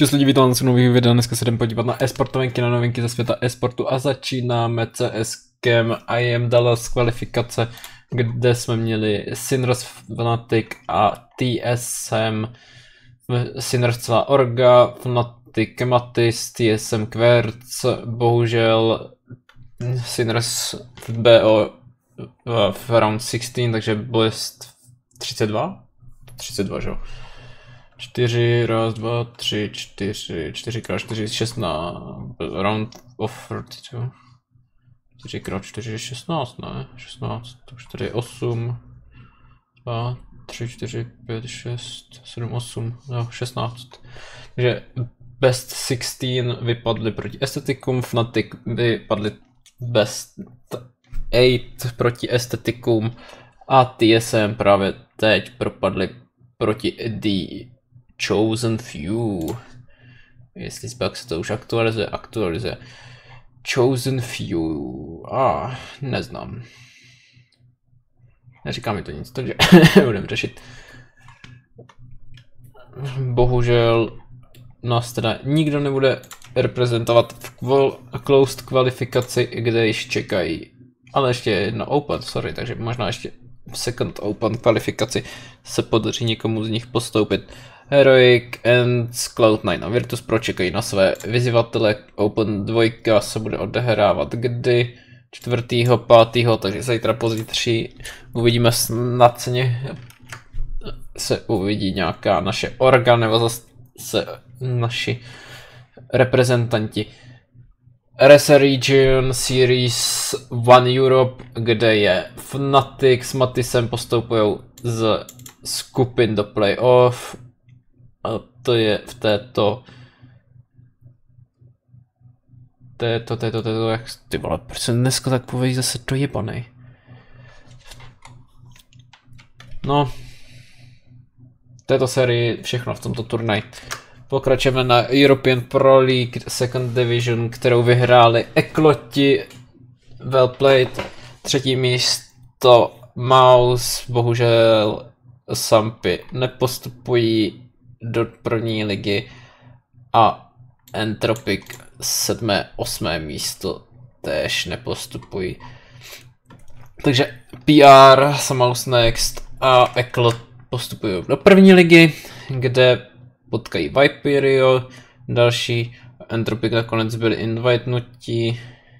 Čus lidi, vítám na nových video, dneska se jdeme podívat na e-sportovenky, na novinky ze světa e-sportu a začínáme CSkem IM Dallas kvalifikace, kde jsme měli Sinners Fnatic a TSM, Sinners celá Orga, Fnatic Matis, TSM Querc, bohužel Sinners v BO v round 16, takže Blast 32? 32, že jo? 4, raz, 2, 3, 4, 4x4, 16, round of 42, 4x4, 16, ne, 16, to už tady je 8, 2, 3, 4, 5, 6, 7, 8, no, 16. Takže Best 16 vypadli proti Aestheticum, Fnatic vypadli Best 8 proti Aestheticum a TSM právě teď propadli proti The Chosen Few. Jestli pak se to už aktualizuje. Chosen Few. Neznám. Neříká mi to nic, takže budeme řešit. Bohužel nás teda nikdo nebude reprezentovat v closed kvalifikaci, kde již čekají. Ale ještě jedno open, sorry, takže možná ještě v second open kvalifikaci se podaří někomu z nich postoupit. Heroic and Cloud9 a Virtus Pro čekají na své vyzývatele. Open 2 se bude odehrávat kdy? 4. 5. takže zítra pozítří uvidíme, snad se uvidí nějaká naše orga nebo zase naši reprezentanti. RSA Region Series 1 Europe, kde je Fnatic s Matisem postupují z skupin do playoff. A to je v této, jak ty vole, proč jsem dneska tak pověděl zase dojebanej. No, v této sérii všechno v tomto turnaji. Pokračujeme na European Pro League Second Division, kterou vyhráli Ekloti, well played. 3. místo Mouse, bohužel Sampy nepostupují do první ligy a Entropic 7. 8. místo též nepostupují. Takže PR, Mouse Next a Eklot postupují do první ligy, kde potkají Viperio, další Entropic nakonec byli invitenutí.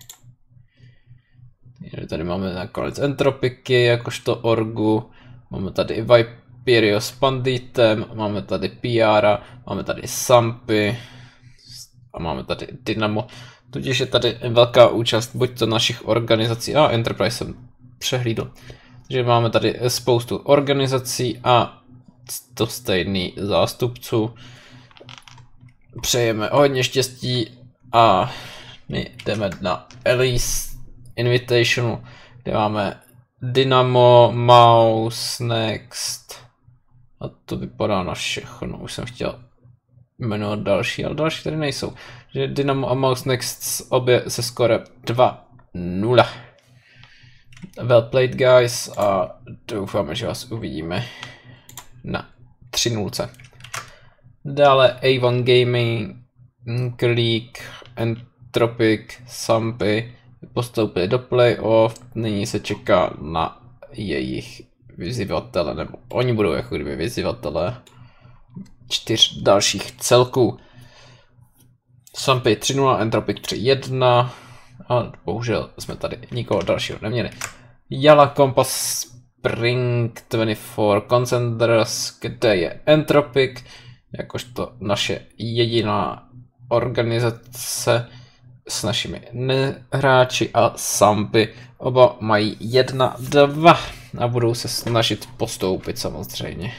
Tady máme nakonec Entropiky jakožto orgu, máme tady i Viperio s Panditem, máme tady PR, máme tady Sampy a máme tady Dynamo. Tudíž je tady velká účast buď to našich organizací a Enterprise jsem přehlídl. Takže máme tady spoustu organizací a to stejný zástupců. Přejeme hodně štěstí a my jdeme na Elise Invitational, kde máme Dynamo, Mouse, Next a to vypadá na všechno. Už jsem chtěl jmenovat další, ale další tady nejsou. Takže Dynamo a Mouse Next obě se skore 2-0. Well played guys a doufáme, že vás uvidíme na 3-0. Dále A1 Gaming, Click, Entropic, Sampy postoupili do playoff, nyní se čeká na jejich vyzývatele, nebo oni budou jako kdyby vyzývatele 4 dalších celků. Sampy 3-0, Entropic 3-1 a bohužel jsme tady nikoho dalšího neměli. Jala Compass Spring 24 Concentras, kde je Entropic, jakožto naše jediná organizace s našimi hráči a Sampy. Oba mají 1-2 a budou se snažit postoupit samozřejmě.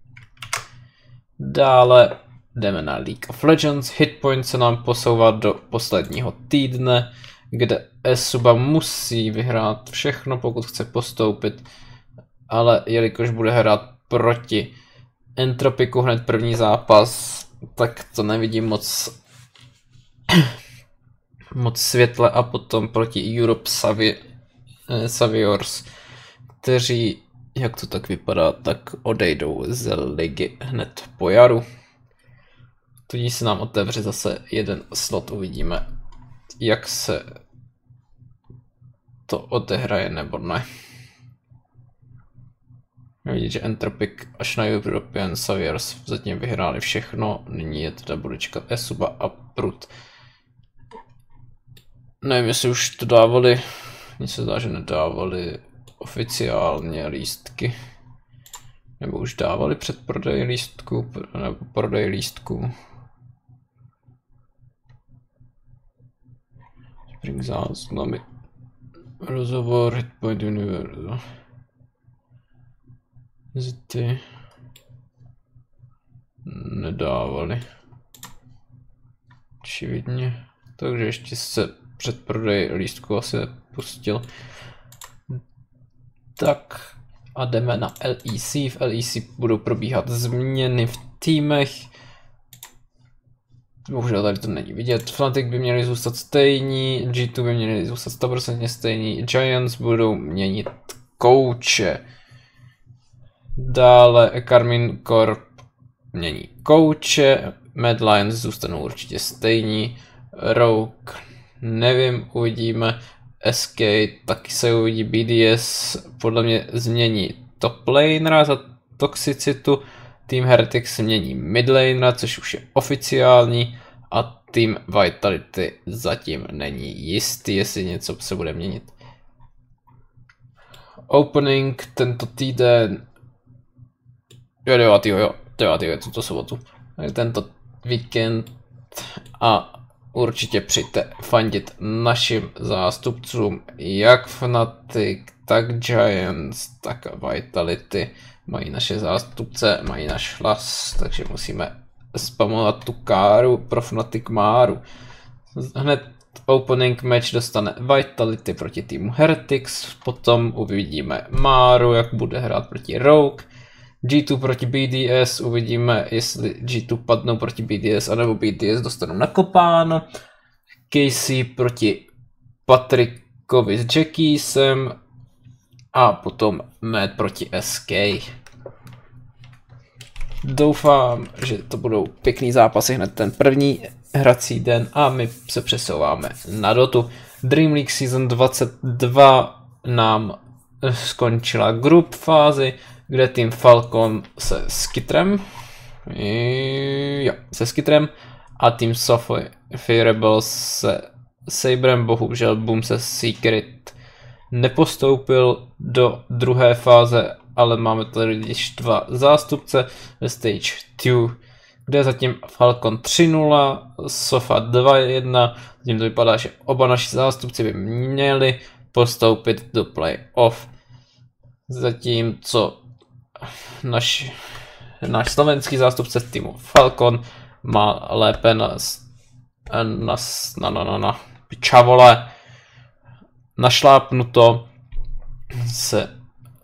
Dále jdeme na League of Legends. Hitpoint se nám posouvá do posledního týdne, kde Esuba musí vyhrát všechno, pokud chce postoupit, ale jelikož bude hrát proti Entropiku hned první zápas, tak to nevidím moc světle, a potom proti Europe Saviors, kteří, jak to tak vypadá, tak odejdou z ligy hned po jaru. Tudíž se nám otevře zase jeden slot, uvidíme, jak se to odehraje nebo ne. Vidíte, že Entropic až na European Saviors zatím vyhráli všechno, nyní je teda bude čekat Esuba a Brut. Nevím, jestli už to dávali, mně se zdá, že nedávali oficiálně lístky. Nebo už dávali předprodej lístků, nebo prodej lístků. Spring záznamy. Rozhovor, Hitpoint Universal. Zity. Nedávali. Očividně. Takže ještě se předprodej lístku asi pustil. Tak a jdeme na LEC. V LEC budou probíhat změny v týmech. Bohužel tady to není vidět. Fnatic by měli zůstat stejní, G2 by měli zůstat 100% stejní, Giants budou měnit kouče. Dále Karmine Corp mění kouče, Mad Lions zůstanou určitě stejní, Rogue nevím, uvidíme, SK taky se uvidí, BDS podle mě změní top lanera za toxicitu, Team Heretics změní mid lanera, což už je oficiální, a Team Vitality zatím není jistý, jestli něco se bude měnit. Opening tento týden, jo 9. je tuto sobotu, tento víkend, a určitě přijďte fandit našim zástupcům, jak Fnatic, tak Giants, tak Vitality. Mají naše zástupce, mají náš hlas, takže musíme spamovat tu káru pro Fnatic Máru. Hned opening match dostane Vitality proti týmu Heretics, potom uvidíme Máru, jak bude hrát proti Rogue, G2 proti BDS, uvidíme, jestli G2 padnou proti BDS, anebo BDS dostanou nakopáno, KC proti Patrickovi s Jackiesem, a potom Mad proti SK. Doufám, že to budou pěkný zápasy hned ten první hrací den, a my se přesouváme na Dotu. Dream League Season 22 nám skončila group fázi, kde tým Falcon se Skitrem, a tým Sophie Rebels se Saberem, bohužel Boom se Secret nepostoupil do druhé fáze, ale máme tady již dva zástupce ve Stage 2, kde zatím Falcon 3-0, Sofa 2-1, zatím to vypadá, že oba naši zástupci by měli postoupit do playoff, zatímco náš slovenský zástupce týmu Falcon má lépe na pičavole našlápnuto se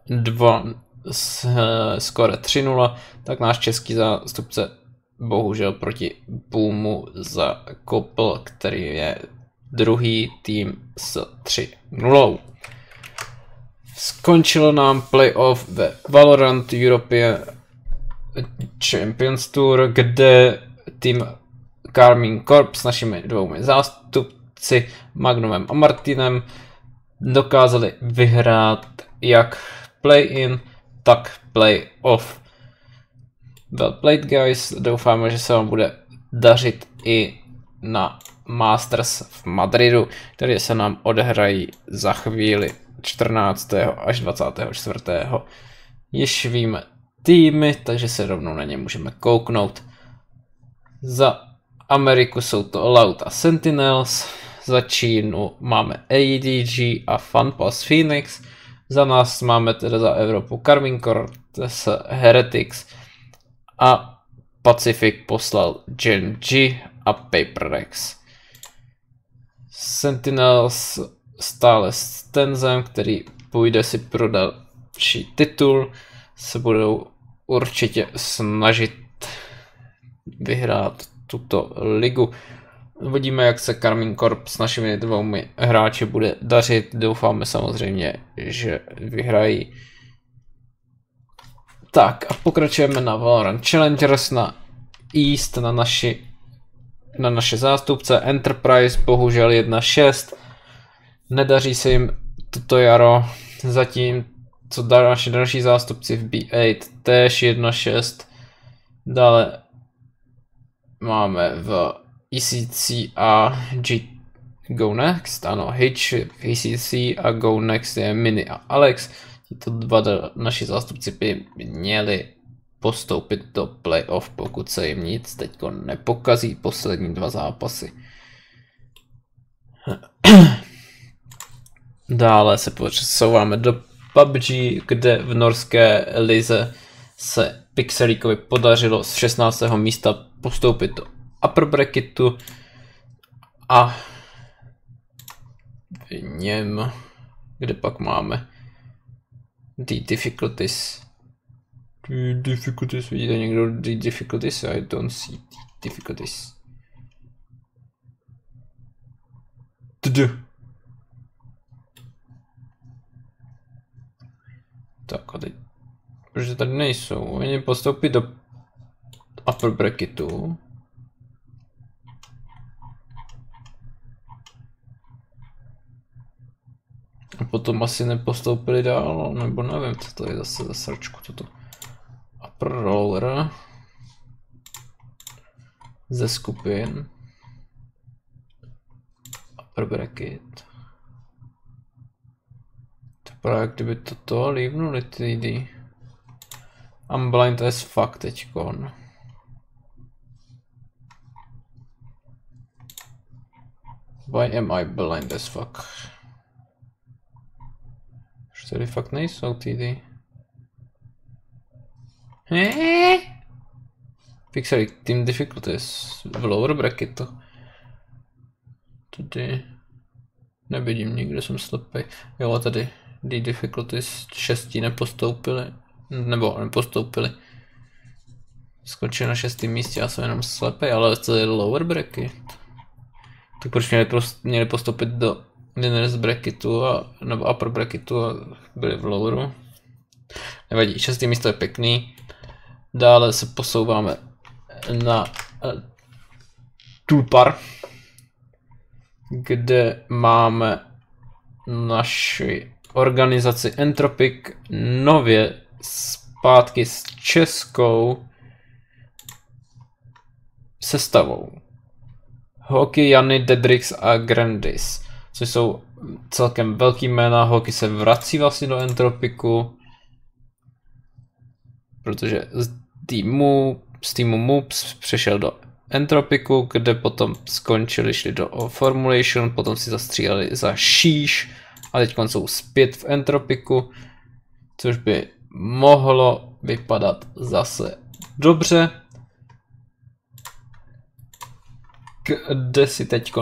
skoro 3-0, tak náš český zástupce bohužel proti Boomu zakopl, který je druhý tým s 3-0. Skončilo nám playoff ve Valorant European Champions Tour, kde tým Karmine Corp s našimi dvoumi zástupci Magnumem a Martinem dokázali vyhrát jak play-in, tak play-off. Well played, guys, doufáme, že se vám bude dařit i na Masters v Madridu, které se nám odehrají za chvíli 14. až 24. Již víme týmy, takže se rovnou na ně můžeme kouknout. Za Ameriku jsou to Loud a Sentinels, za Čínu máme ADG a Funpass Phoenix, za nás máme teda za Evropu Karmine Corp s Heretics, a Pacific poslal Gen G a Paper Rex. Sentinels stále s Tenzem, který půjde si pro další titul, se budou určitě snažit vyhrát tuto ligu. Uvidíme, jak se Karmine Corp s našimi dvoumi hráči bude dařit. Doufáme samozřejmě, že vyhrají. Tak a pokračujeme na Valorant Challengers na East, na naši na naše zástupce. Enterprise bohužel 1.6. Nedaří se jim toto jaro. Zatím co naši další zástupci v B8 též 1.6. Dále máme v ECC a Go Next, ano, Hitch, ECC a Go Next je Mini a Alex. Tito dva naši zástupci by měli postoupit do playoff, pokud se jim nic teďko nepokazí poslední 2 zápasy. Dále se přesouváme do PUBG, kde v norské lize se Pixelíkovi podařilo z 16. místa postoupit do upper bracketu a v něm, kde pak máme the difficulties. Vidíte někdo the difficulties? I don't see the difficulties. Tak a teď, protože tady nejsou, oni postoupí do upper bracketu. A potom asi nepostoupili dál, nebo nevím, co to je zase za srčku toto. Upper roller ze skupin. Upper bracket. To právě kdyby toto lívnuli ty lidi. I'm blind as fuck teďkon. Why am I blind as fuck? Už tady fakt nejsou ty. Pixely Team Difficulties v lower bracketu. Tady nevidím, nikde jsem slepej. Jo, tady the difficulties 6 nepostoupili. Nebo nepostoupili. Skočili na 6. místě, já jsem jenom slepej, ale to je lower bracket. Tak proč měli postoupit do winners bracketu nebo upper bracketu a byli v loweru? Nevadí, 6. místo je pěkný. Dále se posouváme na Tulpar, kde máme naši organizaci Entropic nově zpátky s českou sestavou. Hockey, Jany, Dedrix a Grandis, což jsou celkem velký jména. Hockey se vrací vlastně do Entropiku, protože z týmu Moops přešel do Entropiku, kde potom skončili, šli do Formulation, potom si zastříleli za Sheesh a teď jsou zpět v Entropiku, což by mohlo vypadat zase dobře. Kde si teď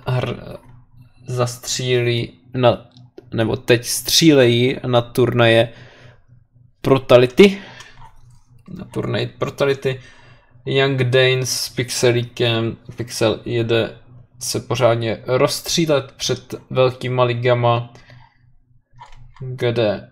zastřílí nebo teď střílejí na turnaje Brutality. Na turnaji Brutality. Young Danes s Pixelíkem. Pixel jede se pořádně rozstřílet před velkýma ligama, kde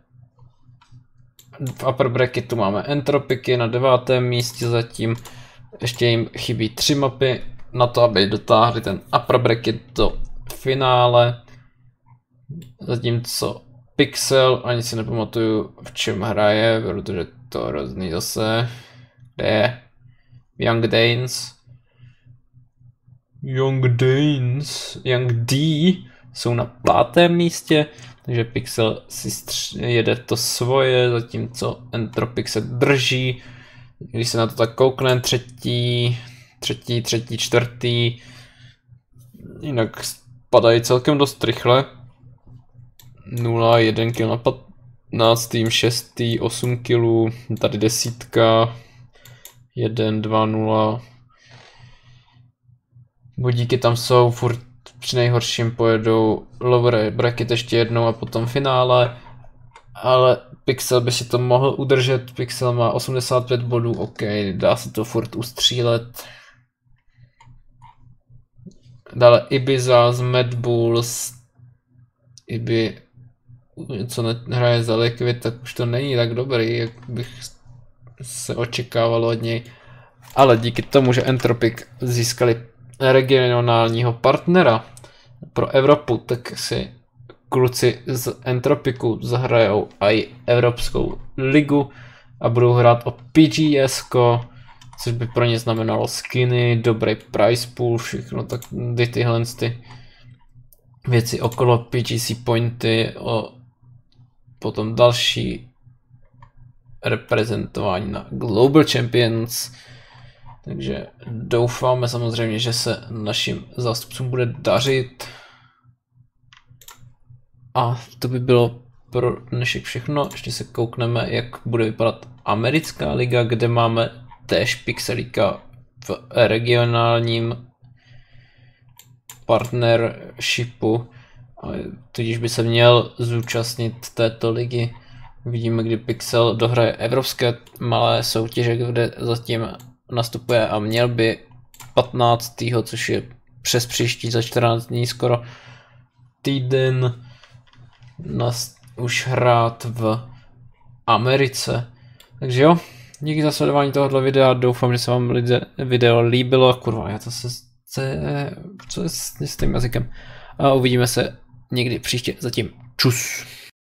v upper bracketu máme Entropiky na 9. místě zatím. Ještě jim chybí 3 mapy na to, aby dotáhli ten upper bracket do finále. Zatímco Pixel, ani si nepamatuju, v čem hraje, protože to hrozný zase. Kde je? Young Danes. Young D jsou na 5. místě, takže Pixel si jede to svoje, zatímco Entropic se drží. Když se na to tak koukne, třetí, čtvrtý, jinak padají celkem dost rychle. 0, 1 kill na 15, 6, 8 killů, tady 10, 1, 2, 0. Bodíky tam jsou, furt při nejhorším pojedou lower bracket ještě jednou a potom finále. Ale Pixel by si to mohl udržet, Pixel má 85 bodů, ok, dá se to furt ustřílet. Dále Ibiza z Mad Bulls. Ibi, co hraje za Liquid, tak už to není tak dobrý, jak bych se očekávalo od něj. Ale díky tomu, že Entropic získali regionálního partnera pro Evropu, tak si kluci z Entropiku zahrajou i Evropskou ligu a budou hrát o PGS, což by pro ně znamenalo skiny, dobrý price pool, všechno tak tyhle ty věci okolo PGC pointy, potom další reprezentování na Global Champions. Takže doufáme samozřejmě, že se našim zástupcům bude dařit. A to by bylo pro dnešek všechno. Ještě se koukneme, jak bude vypadat americká liga, kde máme též Pixelika v regionálním partnershipu. Tudíž by se měl zúčastnit této ligy. Vidíme, kdy Pixel dohraje evropské malé soutěže, kde zatím nastupuje a měl by 15. což je přes příští za 14 dní skoro týden už hrát v Americe. Takže jo, díky za sledování tohoto videa, doufám, že se vám video líbilo. Kurva, já to co je s tím jazykem. A uvidíme se někdy příště, zatím čus.